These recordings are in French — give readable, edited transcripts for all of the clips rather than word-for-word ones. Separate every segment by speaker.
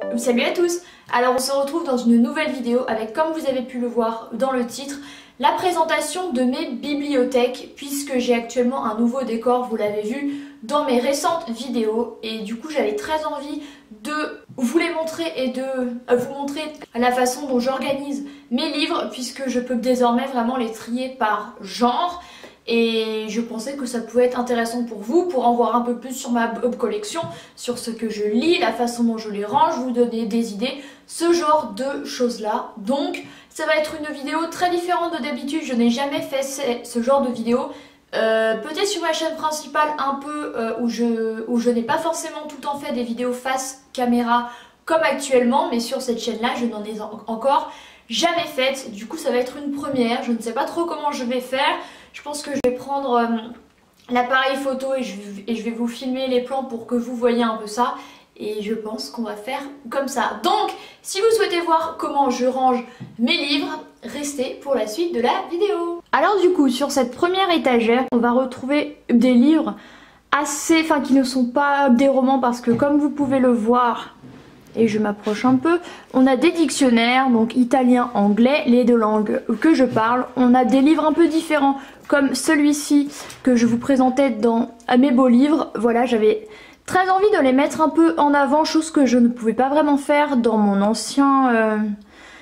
Speaker 1: Salut à tous. Alors on se retrouve dans une nouvelle vidéo avec, comme vous avez pu le voir dans le titre, la présentation de mes bibliothèques, puisque j'ai actuellement un nouveau décor, vous l'avez vu dans mes récentes vidéos, et du coup j'avais très envie de vous les montrer et de vous montrer la façon dont j'organise mes livres, puisque je peux désormais vraiment les trier par genre. Et je pensais que ça pouvait être intéressant pour vous, pour en voir un peu plus sur ma collection, sur ce que je lis, la façon dont je les range, vous donner des idées, ce genre de choses-là. Donc ça va être une vidéo très différente de d'habitude, je n'ai jamais fait ce genre de vidéo. Peut-être sur ma chaîne principale un peu où je n'ai pas forcément tout le temps fait des vidéos face caméra comme actuellement, mais sur cette chaîne-là je n'en ai encore jamais faite. Du coup ça va être une première, je ne sais pas trop comment je vais faire. Je pense que je vais prendre l'appareil photo et je vais vous filmer les plans pour que vous voyez un peu ça. Et je pense qu'on va faire comme ça. Donc, si vous souhaitez voir comment je range mes livres, restez pour la suite de la vidéo. Alors du coup, sur cette première étagère, on va retrouver des livres qui ne sont pas des romans, parce que comme vous pouvez le voir, et je m'approche un peu, on a des dictionnaires, donc italien, anglais, les deux langues que je parle. On a des livres un peu différents, comme celui-ci que je vous présentais dans mes beaux livres. Voilà, j'avais très envie de les mettre un peu en avant, chose que je ne pouvais pas vraiment faire dans mon ancienne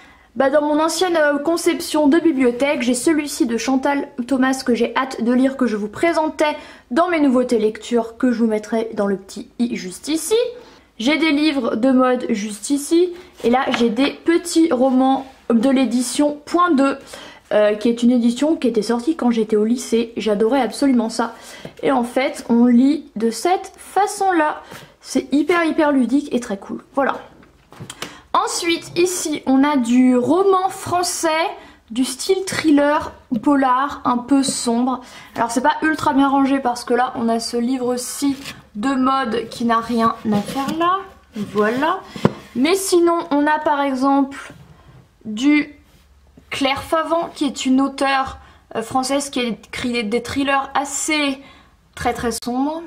Speaker 1: conception de bibliothèque. J'ai celui-ci de Chantal Thomas que j'ai hâte de lire, que je vous présentais dans mes nouveautés lectures, que je vous mettrai dans le petit i juste ici. J'ai des livres de mode juste ici, et là j'ai des petits romans de l'édition Point 2, qui est une édition qui était sortie quand j'étais au lycée. J'adorais absolument ça. Et en fait, on lit de cette façon-là. C'est hyper ludique et très cool. Voilà. Ensuite, ici, on a du roman français, du style thriller, polar, un peu sombre. Alors c'est pas ultra bien rangé parce que là, on a ce livre-ci de mode qui n'a rien à faire là. Voilà. Mais sinon, on a par exemple du Claire Favant, qui est une auteure française qui a écrit des thrillers assez très sombres,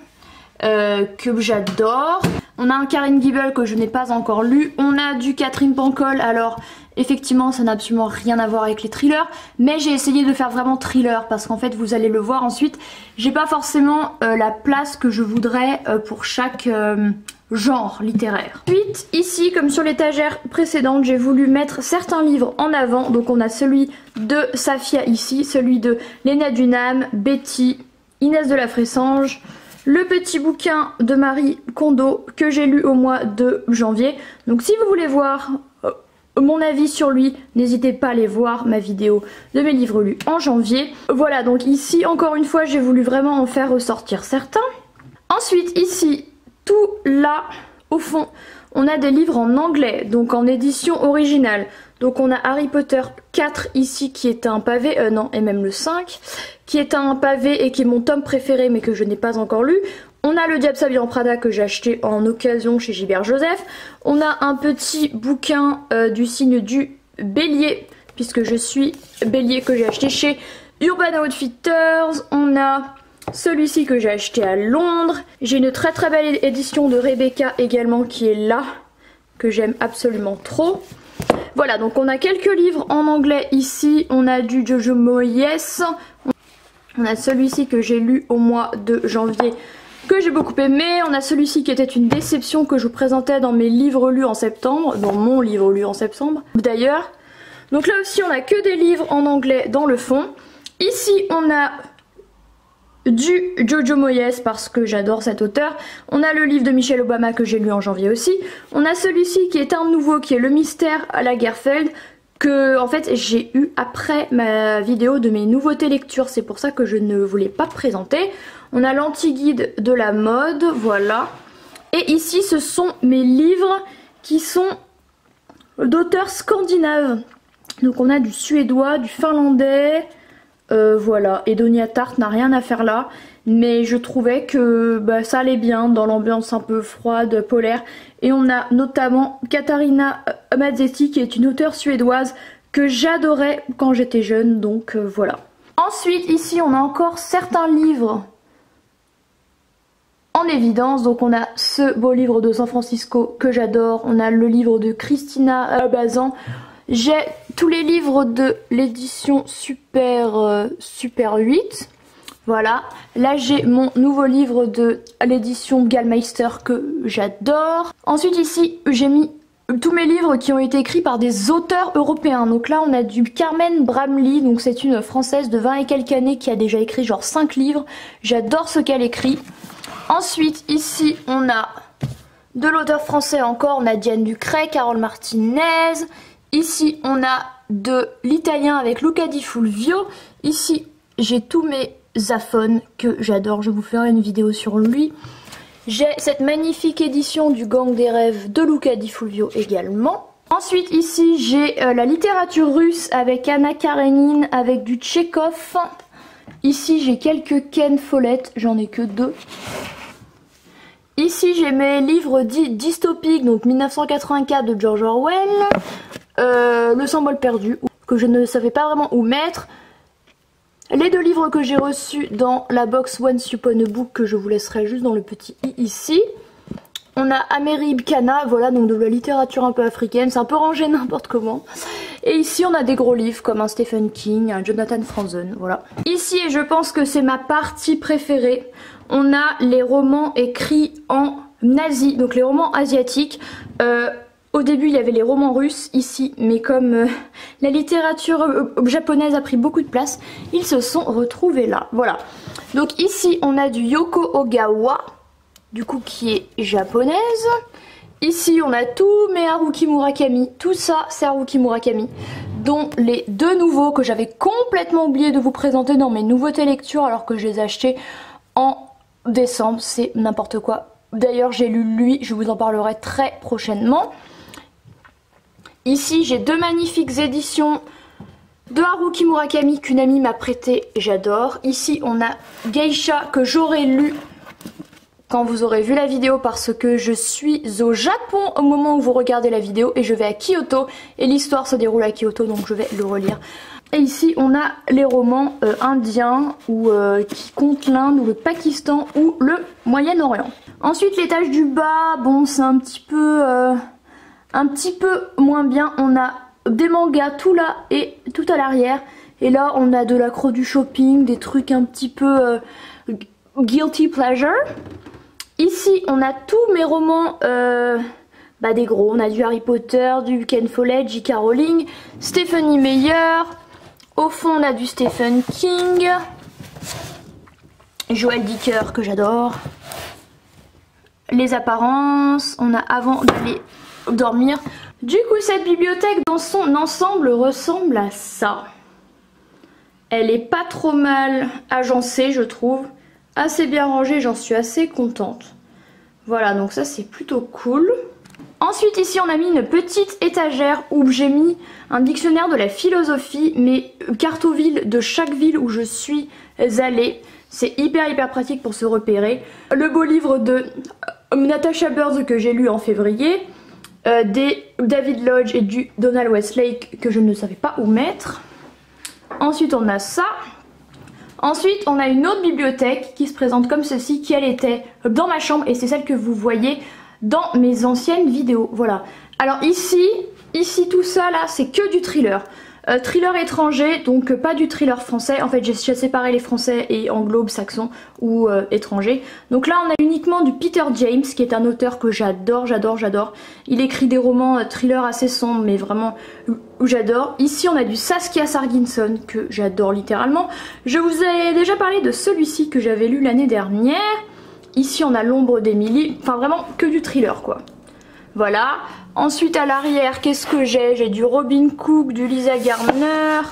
Speaker 1: que j'adore. On a un Karine Gibel que je n'ai pas encore lu. On a du Catherine Pancol. Alors effectivement ça n'a absolument rien à voir avec les thrillers, mais j'ai essayé de faire vraiment thriller parce qu'en fait vous allez le voir ensuite, j'ai pas forcément la place que je voudrais pour chaque genre littéraire. Ensuite ici, comme sur l'étagère précédente, j'ai voulu mettre certains livres en avant. Donc on a celui de Safia ici, celui de Léna Dunham, Betty, Inès de la Fressange, le petit bouquin de Marie Kondo que j'ai lu au mois de janvier. Donc si vous voulez voir mon avis sur lui, n'hésitez pas à aller voir ma vidéo de mes livres lus en janvier. Voilà, donc ici encore une fois j'ai voulu vraiment en faire ressortir certains. Ensuite ici, tout là au fond, on a des livres en anglais, donc en édition originale. Donc on a Harry Potter 4 ici qui est un pavé, et même le 5, qui est un pavé et qui est mon tome préféré mais que je n'ai pas encore lu. On a Le Diable s'habille en Prada que j'ai acheté en occasion chez Gilbert Joseph. On a un petit bouquin du signe du Bélier, puisque je suis Bélier, que j'ai acheté chez Urban Outfitters. On a celui-ci que j'ai acheté à Londres. J'ai une très belle édition de Rebecca également qui est là, que j'aime absolument trop. Voilà, donc on a quelques livres en anglais ici. On a du Jojo Moyes. On a celui-ci que j'ai lu au mois de janvier, que j'ai beaucoup aimé. On a celui-ci qui était une déception, que je vous présentais dans mes livres lus en septembre, dans mon livre lu en septembre d'ailleurs. Donc là aussi on a que des livres en anglais dans le fond. Ici on a du Jojo Moyes parce que j'adore cet auteur. On a le livre de Michelle Obama que j'ai lu en janvier aussi. On a celui-ci qui est un nouveau, qui est Le Mystère à Lagerfeld, que en fait j'ai eu après ma vidéo de mes nouveautés lectures. C'est pour ça que je ne voulais pas présenter. On a l'anti-guide de la mode, voilà. Et ici ce sont mes livres qui sont d'auteurs scandinaves. Donc on a du suédois, du finlandais, voilà. Edonia Tart n'a rien à faire là, mais je trouvais que ça allait bien dans l'ambiance un peu froide, polaire. Et on a notamment Katarina Mazzetti qui est une auteure suédoise que j'adorais quand j'étais jeune, donc voilà. Ensuite ici on a encore certains livres en en évidence. Donc on a ce beau livre de San Francisco que j'adore, on a le livre de Christina Bazan, j'ai tous les livres de l'édition Super 8. Voilà, là j'ai mon nouveau livre de l'édition Gallmeister que j'adore. Ensuite ici j'ai mis tous mes livres qui ont été écrits par des auteurs européens. Donc là on a du Carmen Bramley, donc c'est une française de 20 et quelques années qui a déjà écrit genre 5 livres. J'adore ce qu'elle écrit. Ensuite ici on a de l'auteur français encore, on a Diane Ducret, Carole Martinez. Ici on a de l'italien avec Luca Di Fulvio. Ici j'ai tous mes Zaphone que j'adore, je vais vous faire une vidéo sur lui. J'ai cette magnifique édition du Gang des rêves de Luca Di Fulvio également. Ensuite ici j'ai la littérature russe avec Anna Karenine, avec du Tchekhov. Ici j'ai quelques Ken Follett, j'en ai que 2. Ici j'ai mes livres dits dystopiques, donc 1984 de George Orwell, Le symbole perdu, que je ne savais pas vraiment où mettre. Les 2 livres que j'ai reçus dans la box Once Upon a Book, que je vous laisserai juste dans le petit i ici. On a Amerib Kana, voilà, donc de la littérature un peu africaine, c'est un peu rangé n'importe comment. Et ici on a des gros livres comme un Stephen King, un Jonathan Franzen, voilà. Ici, et je pense que c'est ma partie préférée, on a les romans écrits en Asie, donc les romans asiatiques. Au début il y avait les romans russes ici, mais comme la littérature japonaise a pris beaucoup de place, ils se sont retrouvés là. Voilà. Donc ici on a du Yoko Ogawa, du coup qui est japonaise. Ici on a tous mes Haruki Murakami, tout ça c'est Haruki Murakami, dont les 2 nouveaux que j'avais complètement oublié de vous présenter dans mes nouveautés lectures alors que je les ai achetés en décembre, c'est n'importe quoi. D'ailleurs j'ai lu lui, je vous en parlerai très prochainement. Ici j'ai 2 magnifiques éditions de Haruki Murakami qu'une amie m'a prêté, j'adore. Ici on a Geisha que j'aurais lu quand vous aurez vu la vidéo parce que je suis au Japon au moment où vous regardez la vidéo et je vais à Kyoto et l'histoire se déroule à Kyoto donc je vais le relire. Et ici on a les romans indiens ou qui comptent l'Inde ou le Pakistan ou le Moyen-Orient. Ensuite l'étage du bas, bon c'est un petit peu moins bien, on a des mangas tout là et tout à l'arrière. Et là on a de l'accro du shopping, des trucs un petit peu guilty pleasure. Ici on a tous mes romans, des gros, on a du Harry Potter, du Ken Follett, J.K. Rowling, Stephenie Meyer. Au fond on a du Stephen King, Joël Dicker que j'adore. Les apparences, on a avant d'aller dormir. Du coup cette bibliothèque dans son ensemble ressemble à ça. Elle est pas trop mal agencée je trouve, assez bien rangée, j'en suis assez contente. Voilà donc ça c'est plutôt cool. Ensuite ici on a mis une petite étagère où j'ai mis un dictionnaire de la philosophie, mais cartoville de chaque ville où je suis allée. C'est hyper pratique pour se repérer. Le beau livre de Natasha Bird que j'ai lu en février. Des David Lodge et du Donald Westlake que je ne savais pas où mettre. Ensuite on a ça. Ensuite on a une autre bibliothèque qui se présente comme ceci, qui elle était dans ma chambre et c'est celle que vous voyez dans mes anciennes vidéos. Voilà. Alors ici tout ça là c'est que du thriller. Thriller étranger, donc pas du thriller français. En fait j'ai séparé les français et anglo-saxons ou étrangers. Donc là on a uniquement du Peter James qui est un auteur que j'adore. Il écrit des romans thriller assez sombres mais vraiment j'adore. Ici on a du Saskia Sarginson que j'adore littéralement. Je vous ai déjà parlé de celui-ci que j'avais lu l'année dernière. Ici on a L'ombre d'Emily, enfin vraiment que du thriller quoi. Voilà. Ensuite à l'arrière, qu'est-ce que j'ai? J'ai du Robin Cook, du Lisa Gardner.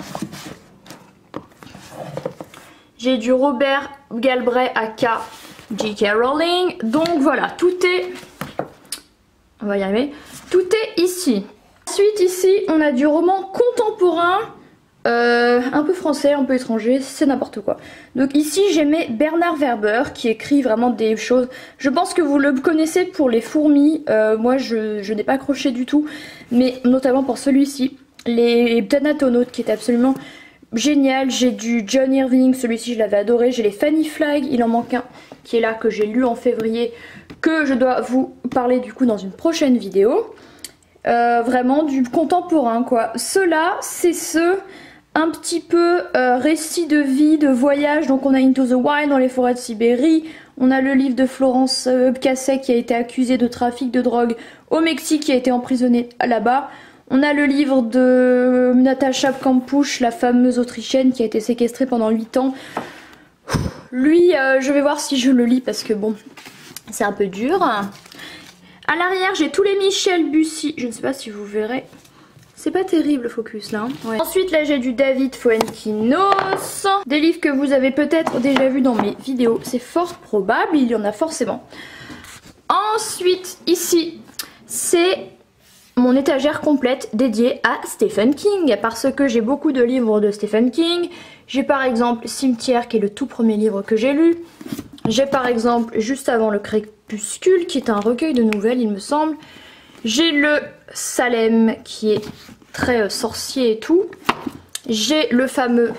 Speaker 1: J'ai du Robert Galbraith aka J.K. Rowling. Donc voilà, tout est... On va y arriver. Tout est ici. Ensuite ici, on a du roman contemporain. Un peu français, un peu étranger, c'est n'importe quoi. Donc ici j'ai mis Bernard Werber qui écrit vraiment des choses. Je pense que vous le connaissez pour Les Fourmis. Moi je n'ai pas accroché du tout, mais notamment pour celui-ci, Les Thanatonautes qui est absolument génial. J'ai du John Irving, celui-ci je l'avais adoré. J'ai les Fanny Flagg, il en manque un qui est là, que j'ai lu en février, que je dois vous parler du coup dans une prochaine vidéo. Vraiment du contemporain quoi. Ceux-là, c'est ceux un petit peu récits de vie, de voyage. Donc on a Into the Wild dans les forêts de Sibérie. On a le livre de Florence Cassay qui a été accusée de trafic de drogue au Mexique, qui a été emprisonnée là-bas. On a le livre de Natasha Kampusch, la fameuse Autrichienne qui a été séquestrée pendant 8 ans. Lui, je vais voir si je le lis parce que bon, c'est un peu dur. À l'arrière, j'ai tous les Michel Bussy. Je ne sais pas si vous verrez. C'est pas terrible le focus là. Ouais. Ensuite, là, j'ai du David Fuenquinos. Des livres que vous avez peut-être déjà vus dans mes vidéos. C'est fort probable, il y en a forcément. Ensuite, ici, c'est mon étagère complète dédiée à Stephen King, parce que j'ai beaucoup de livres de Stephen King. J'ai par exemple Cimetière, qui est le tout premier livre que j'ai lu. J'ai par exemple Juste avant le crépuscule, qui est un recueil de nouvelles il me semble. J'ai le Salem, qui est très sorcier et tout. J'ai le fameux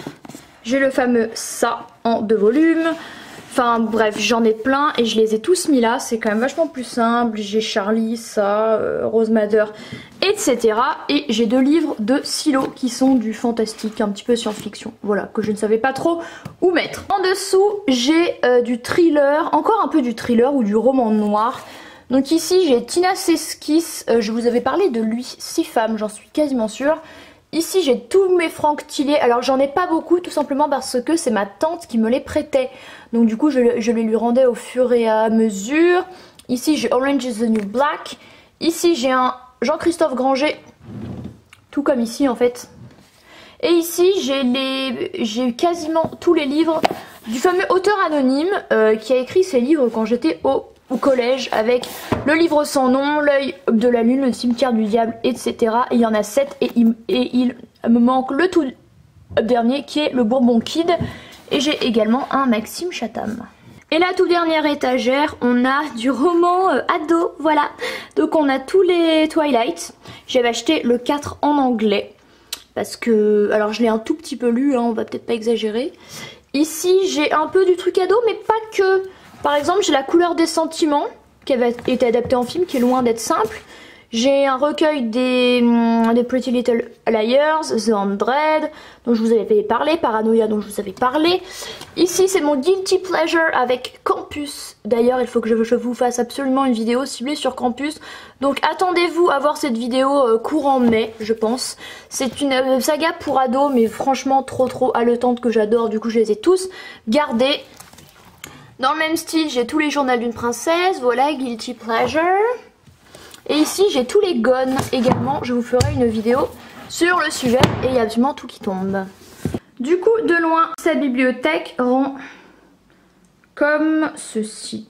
Speaker 1: Ça en 2 volumes. Enfin bref, j'en ai plein et je les ai tous mis là, c'est quand même vachement plus simple. J'ai Charlie, ça, Rose Madder, etc. Et j'ai 2 livres de Silo qui sont du fantastique, un petit peu science-fiction. Voilà, que je ne savais pas trop où mettre. En dessous, j'ai du thriller, encore un peu du thriller ou du roman noir. Donc ici, j'ai Tina Seskis, je vous avais parlé de lui, 6 femmes, j'en suis quasiment sûre. Ici j'ai tous mes Franck Tillier, alors j'en ai pas beaucoup tout simplement parce que c'est ma tante qui me les prêtait. Donc du coup je les lui rendais au fur et à mesure. Ici j'ai Orange is the New Black. Ici j'ai un Jean-Christophe Granger, tout comme ici en fait. Et ici j'ai quasiment tous les livres du fameux auteur anonyme qui a écrit ces livres quand j'étais au collège, avec le livre sans nom, L'œil de la lune, Le cimetière du diable, etc. Et il y en a 7 et il me manque le tout dernier qui est Le Bourbon Kid. Et j'ai également un Maxime Chatham. Et la toute dernière étagère, on a du roman ado, voilà. Donc on a tous les Twilight. J'avais acheté le 4 en anglais parce que, alors je l'ai un tout petit peu lu, hein, on va peut-être pas exagérer. Ici j'ai un peu du truc ado mais pas que. Par exemple, j'ai La couleur des sentiments, qui avait été adapté en film, qui est loin d'être simple. J'ai un recueil des Pretty Little Liars, The Hundred, dont je vous avais parlé, Paranoia, dont je vous avais parlé. Ici, c'est mon Guilty Pleasure avec Campus. D'ailleurs, il faut que je vous fasse absolument une vidéo ciblée sur Campus. Donc attendez-vous à voir cette vidéo courant mai, je pense. C'est une saga pour ados, mais franchement trop haletante que j'adore. Du coup, je les ai tous gardés. Dans le même style, j'ai tous les journaux d'une princesse, voilà, Guilty Pleasure. Et ici, j'ai tous les Gone également. Je vous ferai une vidéo sur le sujet et il y a absolument tout qui tombe. Du coup, de loin, cette bibliothèque rend comme ceci.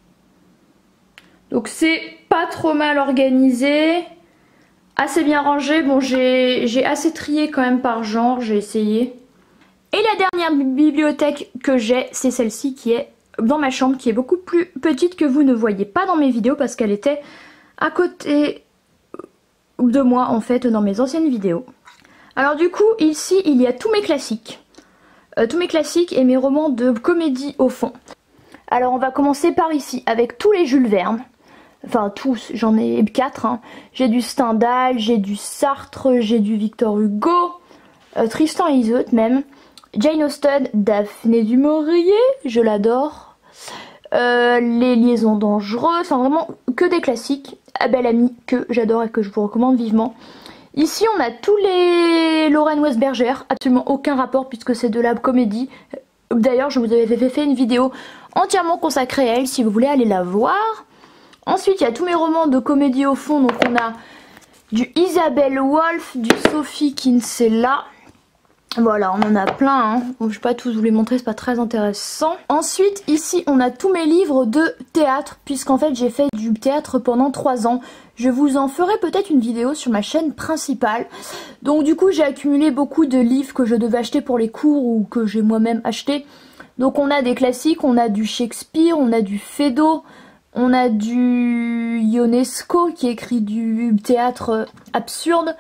Speaker 1: Donc c'est pas trop mal organisé, assez bien rangé. Bon, j'ai assez trié quand même par genre, j'ai essayé. Et la dernière bibliothèque que j'ai, c'est celle-ci qui est dans ma chambre, qui est beaucoup plus petite, que vous ne voyez pas dans mes vidéos parce qu'elle était à côté de moi en fait dans mes anciennes vidéos. Alors du coup ici il y a tous mes classiques. Et mes romans de comédie au fond. Alors on va commencer par ici avec tous les Jules Verne. Enfin tous, j'en ai 4 hein. J'ai du Stendhal, j'ai du Sartre, j'ai du Victor Hugo, Tristan et Isolde même, Jane Austen, Daphné du Maurier, je l'adore. Les liaisons dangereuses, enfin vraiment que des classiques. Belle Amie que j'adore et que je vous recommande vivement. Ici on a tous les Lorraine Westberger, absolument aucun rapport puisque c'est de la comédie. D'ailleurs je vous avais fait une vidéo entièrement consacrée à elle si vous voulez aller la voir. Ensuite il y a tous mes romans de comédie au fond, donc on a du Isabelle Wolf, du Sophie Kinsella. Voilà, on en a plein, hein. Bon, je vais pas tous vous les montrer, c'est pas très intéressant. Ensuite, ici, on a tous mes livres de théâtre, puisqu'en fait, j'ai fait du théâtre pendant 3 ans. Je vous en ferai peut-être une vidéo sur ma chaîne principale. Donc du coup, j'ai accumulé beaucoup de livres que je devais acheter pour les cours ou que j'ai moi-même acheté. Donc on a des classiques, on a du Shakespeare, on a du Feydeau, on a du Ionesco qui écrit du théâtre absurde.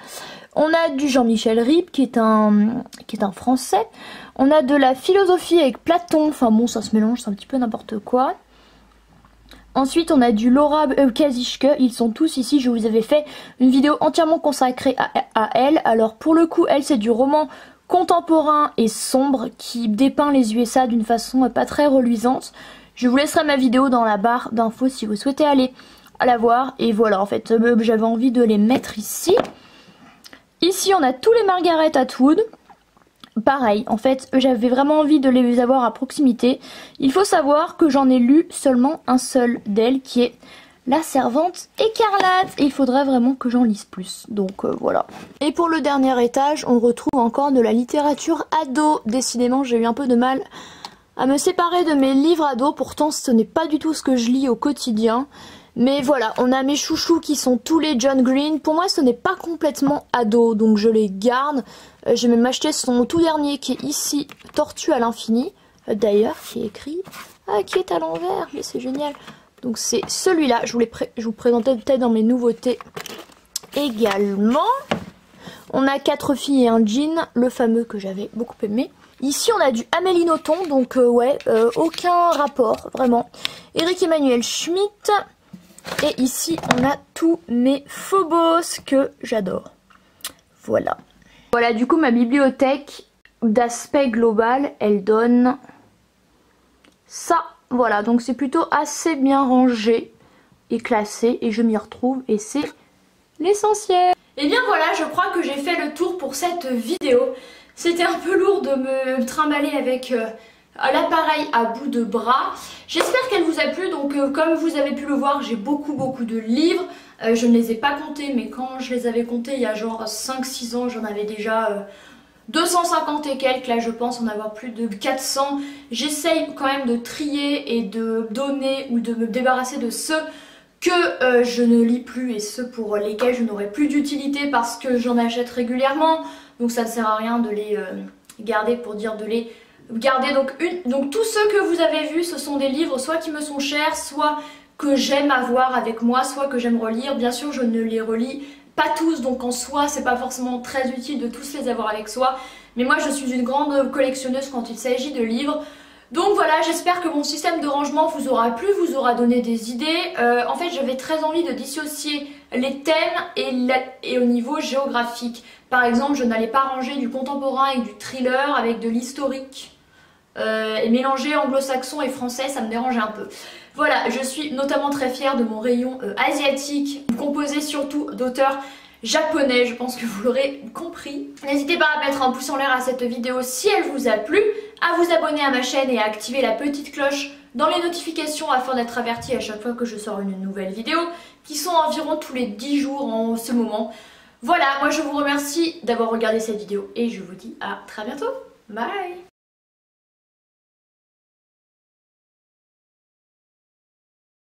Speaker 1: On a du Jean-Michel Ribes qui est un français. On a de la philosophie avec Platon, enfin bon ça se mélange, c'est un petit peu n'importe quoi. Ensuite on a du Laura Kazishke, ils sont tous ici, je vous avais fait une vidéo entièrement consacrée à elle. Alors pour le coup elle c'est du roman contemporain et sombre qui dépeint les USA d'une façon pas très reluisante. Je vous laisserai ma vidéo dans la barre d'infos si vous souhaitez aller la voir. Et voilà en fait j'avais envie de les mettre ici. Ici on a tous les Margaret Atwood. Pareil, en fait, j'avais vraiment envie de les avoir à proximité. Il faut savoir que j'en ai lu seulement un seul d'elles, qui est La Servante Écarlate. Et il faudrait vraiment que j'en lise plus. Donc voilà. Et pour le dernier étage, on retrouve encore de la littérature ado. Décidément, j'ai eu un peu de mal à me séparer de mes livres ados. Pourtant, ce n'est pas du tout ce que je lis au quotidien. Mais voilà, on a mes chouchous qui sont tous les John Green. Pour moi, ce n'est pas complètement ado, donc je les garde. J'ai même acheté son tout dernier qui est ici, Tortue à l'infini. D'ailleurs, qui est écrit... Ah, qui est à l'envers, mais c'est génial. Donc c'est celui-là, je vous présentais peut-être dans mes nouveautés également. On a 4 filles et un jean, le fameux que j'avais beaucoup aimé. Ici, on a du Amélie Nothomb, donc aucun rapport, vraiment. Éric Emmanuel Schmitt. Et ici, on a tous mes Phobos que j'adore. Voilà. Voilà, du coup, ma bibliothèque d'aspect global, elle donne ça. Voilà, donc c'est plutôt assez bien rangé et classé. Et je m'y retrouve et c'est l'essentiel. Et bien voilà, je crois que j'ai fait le tour pour cette vidéo. C'était un peu lourd de me trimballer avec... l'appareil à bout de bras. J'espère qu'elle vous a plu. Donc comme vous avez pu le voir, j'ai beaucoup de livres. Je ne les ai pas comptés, mais quand je les avais comptés il y a genre 5-6 ans, j'en avais déjà 250 et quelques. Là je pense en avoir plus de 400. J'essaye quand même de trier et de donner ou de me débarrasser de ceux que je ne lis plus et ceux pour lesquels je n'aurai plus d'utilité parce que j'en achète régulièrement. Donc ça ne sert à rien de les garder pour dire de les... Regardez, donc tous ceux que vous avez vus, ce sont des livres soit qui me sont chers, soit que j'aime avoir avec moi, soit que j'aime relire. Bien sûr, je ne les relis pas tous, donc en soi, c'est pas forcément très utile de tous les avoir avec soi. Mais moi, je suis une grande collectionneuse quand il s'agit de livres. Donc voilà, j'espère que mon système de rangement vous aura plu, vous aura donné des idées. En fait, j'avais très envie de dissocier les thèmes et au niveau géographique. Par exemple, je n'allais pas ranger du contemporain avec du thriller, avec de l'historique. Et mélanger anglo-saxon et français, ça me dérangeait un peu. Voilà, je suis notamment très fière de mon rayon asiatique, composé surtout d'auteurs japonais, je pense que vous l'aurez compris. N'hésitez pas à mettre un pouce en l'air à cette vidéo si elle vous a plu, à vous abonner à ma chaîne et à activer la petite cloche dans les notifications afin d'être averti à chaque fois que je sors une nouvelle vidéo, qui sont environ tous les 10 jours en ce moment. Voilà, moi je vous remercie d'avoir regardé cette vidéo et je vous dis à très bientôt. Bye!